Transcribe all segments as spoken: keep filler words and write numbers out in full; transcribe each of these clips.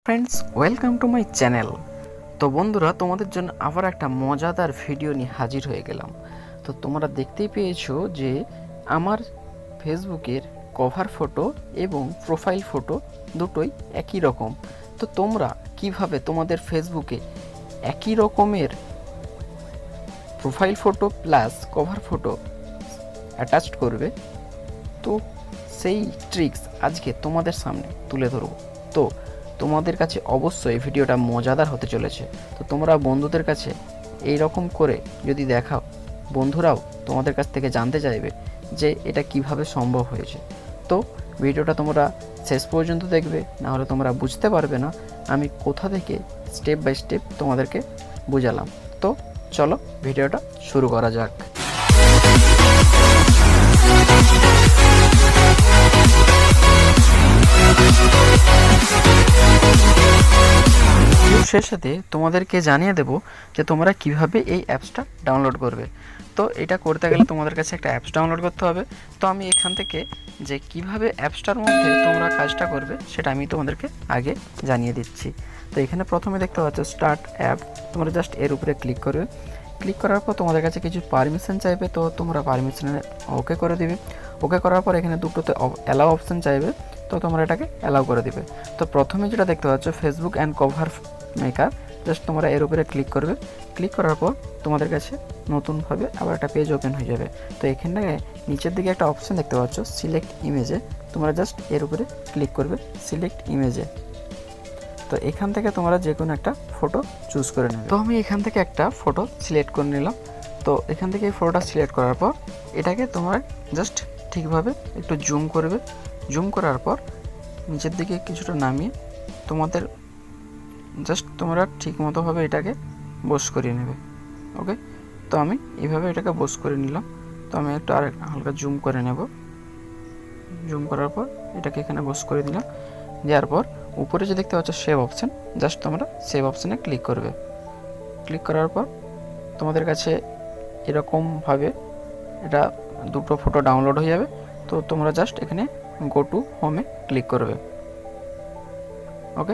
Friends, welcome to my channel. তো বন্ধুরা, তোমাদের জন্য আবার একটা মজাদার ভিডিও নিয়ে হাজির হয়ে গেলাম। তো তোমরা দেখতেই পেয়েছো যে আমার ফেসবুকের কভার ফটো এবং প্রোফাইল ফটো দুটোই একই রকম। তো তোমরা কিভাবে তোমাদের ফেসবুকে একই রকমের profile photo plus cover photo attached করবে, তো সেই ট্রিক্স আজকে তোমাদের সামনে তুলে ধরব। তো তোমাদের কাছে অবশ্যই ভিডিওটা মজাদার হতে চলেছে। তো তোমরা বন্ধুদের কাছে এই রকম করে যদি দেখাও, বন্ধুরাও তোমাদের কাছ থেকে জানতে চাইবে যে এটা কিভাবে সম্ভব হয়েছে। তো ভিডিওটা তোমরা শেষ পর্যন্ত দেখবে, না হলে তোমরা বুঝতে পারবে না আমি কোথা থেকে স্টেপ বাই স্টেপ তোমাদেরকে বুঝালাম। তো চলো ভিডিওটা শুরু করা যাক। শেষে তোমাদেরকে জানিয়ে দেব যে তোমরা কিভাবে এই অ্যাপসটা ডাউনলোড করবে। তো এটা করতে গেলে তোমাদের কাছে একটা অ্যাপস ডাউনলোড করতে হবে। তো আমি এখান থেকে যে কিভাবে অ্যাপসটার মধ্যে তোমরা কাজটা করবে সেটা আমি তোমাদেরকে আগে জানিয়ে দিচ্ছি। তো এখানে প্রথমে দেখতে পাচ্ছ স্টার্ট অ্যাপ, তোমরা জাস্ট এর উপরে ক্লিক করবে। ক্লিক করার পর তোমাদের কাছে কিছু পারমিশন চাইবে, তো তোমরা পারমিশনে ওকে করে দিবে। ওকে করার পর এখানে দুটোতে অ্যালাউ অপশান চাইবে, তো তোমরা এটাকে অ্যালাউ করে দিবে। তো প্রথমে যেটা দেখতে পাচ্ছ Facebook and cover maker, just তোমরা এর উপরে ক্লিক করবে। ক্লিক করার পর তোমাদের কাছে নতুনভাবে আবার একটা পেজ ওপেন হয়ে যাবে। তো এখানটায় নিচের দিকে একটা অপশান দেখতে পাচ্ছ সিলেক্ট ইমেজে, তোমরা জাস্ট এর উপরে ক্লিক করবে সিলেক্ট ইমেজে। তো এখান থেকে তোমরা যে কোনো একটা ফটো চুজ করে নেবে। তো আমি এখান থেকে একটা ফটো সিলেক্ট করে নিলাম। তো এখান থেকে এই ফটোটা সিলেক্ট করার পর এটাকে তোমরা জাস্ট ঠিকভাবে একটু জুম করবে। জুম করার পর নিচের দিকে কিছুটা নামিয়ে তোমাদের জাস্ট তোমরা ঠিক মতোভাবে এটাকে বস করিয়ে নেবে। ওকে, তো আমি এইভাবে এটাকে বস করে নিলাম। তো আমি একটু আর হালকা জুম করে নেব। জুম করার পর এটাকে এখানে বস করে দিলাম। দেওয়ার পর উপরে যে দেখতে পাচ্ছ সেভ অপশান, জাস্ট তোমরা সেভ অপশানে ক্লিক করবে। ক্লিক করার পর তোমাদের কাছে এরকমভাবে এটা দুটো ফটো ডাউনলোড হয়ে যাবে। তো তোমরা জাস্ট এখানে গো টু হোমে ক্লিক করবে। ওকে,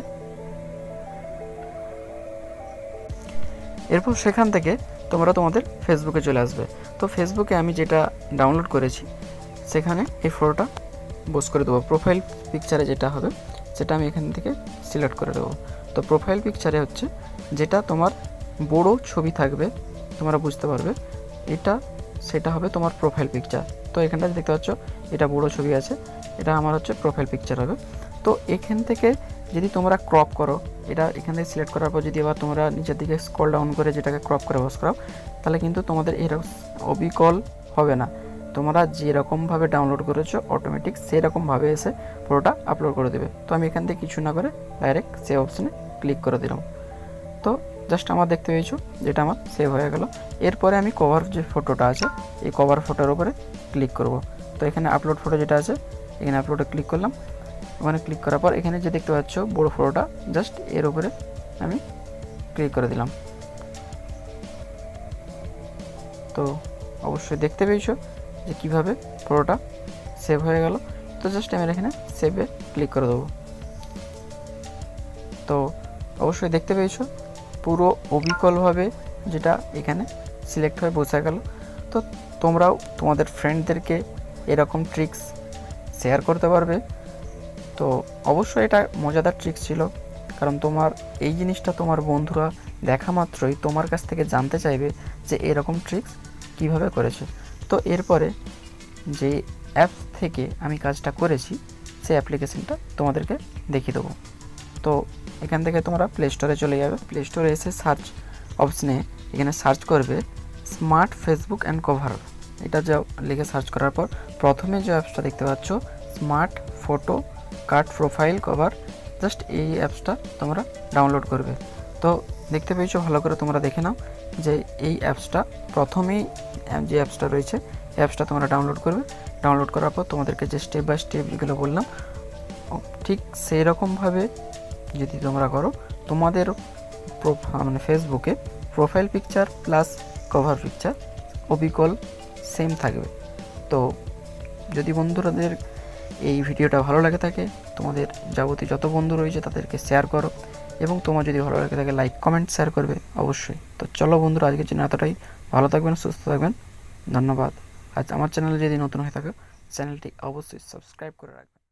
এরপর সেখান থেকে তোমরা তোমাদের ফেসবুকে চলে আসবে। তো ফেসবুকে আমি যেটা ডাউনলোড করেছি সেখানে এই ফটোটা বস করে দেবো। প্রোফাইল পিকচারে যেটা হবে সেটা আমি এখান থেকে সিলেক্ট করে দেবো। তো প্রোফাইল পিকচারে হচ্ছে যেটা তোমার বড় ছবি থাকবে, তোমরা বুঝতে পারবে এটা, সেটা হবে তোমার প্রোফাইল পিকচার। তো এখানটা দেখতে পাচ্ছ এটা বড় ছবি আছে, এটা আমার হচ্ছে প্রোফাইল পিকচার হবে। তো এখান থেকে যদি তোমরা ক্রপ করো, এটা এখান থেকে সিলেক্ট করার পর যদি আবার তোমরা নিচের দিকে স্ক্রল ডাউন করে যেটাকে ক্রপ করে বস করাও, তাহলে কিন্তু তোমাদের এরকম অবিকল হবে না। তোমরা যেরকমভাবে ডাউনলোড করেছো অটোমেটিক সেরকমভাবে এসে পুরোটা আপলোড করে দেবে। তো আমি এখান থেকে কিছু না করে ডাইরেক্ট সেভ অপশানে ক্লিক করে দিলাম। তো জাস্ট আমার দেখতে পেয়েছো যেটা আমার সেভ হয়ে গেল। এরপরে আমি কভার যে ফটোটা আছে এই কভার ফটোর উপরে ক্লিক করব। তো এখানে আপলোড ফটো যেটা আছে এখানে আপলোডে ক্লিক করলাম। ওখানে ক্লিক করার পর এখানে যে দেখতে পাচ্ছ বড় ফটোটা, জাস্ট এর উপরে আমি ক্লিক করে দিলাম। তো অবশ্যই দেখতে পেয়েছো যে কীভাবে ফটোটা সেভ হয়ে গেল। তো জাস্ট আমি এখানে সেভে ক্লিক করে দেবো। তো অবশ্যই দেখতে পেয়েছো পুরো অবিকলভাবে যেটা এখানে সিলেক্ট হয়ে বসে গেল। তো তোমরাও তোমাদের ফ্রেন্ডদেরকে এরকম ট্রিক্স শেয়ার করতে পারবে। তো অবশ্যই এটা মজাদার ট্রিক্স ছিল, কারণ তোমার এই জিনিসটা তোমার বন্ধুরা দেখা মাত্রই তোমার কাছ থেকে জানতে চাইবে যে এরকম ট্রিক্স কিভাবে করেছে। তো এরপরে যে অ্যাপ থেকে আমি কাজটা করেছি সেই অ্যাপ্লিকেশনটা তোমাদেরকে দেখিয়ে দেবো। তো এখান থেকে তোমরা প্লে স্টোরে চলে যাবে। প্লে স্টোরে এসে সার্চ অপশানে এখানে সার্চ করবে স্মার্ট ফেসবুক অ্যান্ড কভার। এটা যা লিখে সার্চ করার পর প্রথমে যে অ্যাপসটা দেখতে পাচ্ছ smart photo card profile cover, just এই অ্যাপসটা তোমরা ডাউনলোড করবে। তো দেখতে পেয়েছো, ভালো করে তোমরা দেখে নাও যে এই অ্যাপসটা প্রথমেই যে অ্যাপসটা রয়েছে এই অ্যাপসটা তোমরা ডাউনলোড করবে। ডাউনলোড করার পর তোমাদেরকে যে স্টেপ বাই স্টেপ যেগুলো বললাম ঠিক সেই রকমভাবে যদি তোমরা করো, তোমাদের মানে ফেসবুকে profile picture plus cover picture অবিকল সেম থাকবে। তো যদি বন্ধুরাদের এই ভিডিওটা ভালো লাগে থাকে তোমাদের যাবতীয় যত বন্ধু রয়েছে তাদেরকে শেয়ার করো, এবং তোমার যদি ভালো লাগে থাকে লাইক কমেন্ট শেয়ার করবে অবশ্যই। তো চলো বন্ধুরা, আজকের জন্য এতটাই। ভালো থাকবেন, সুস্থ থাকবেন, ধন্যবাদ। আজ আমার চ্যানেলে যদি নতুন হয়ে থাকো চ্যানেলটি অবশ্যই সাবস্ক্রাইব করে রাখবেন।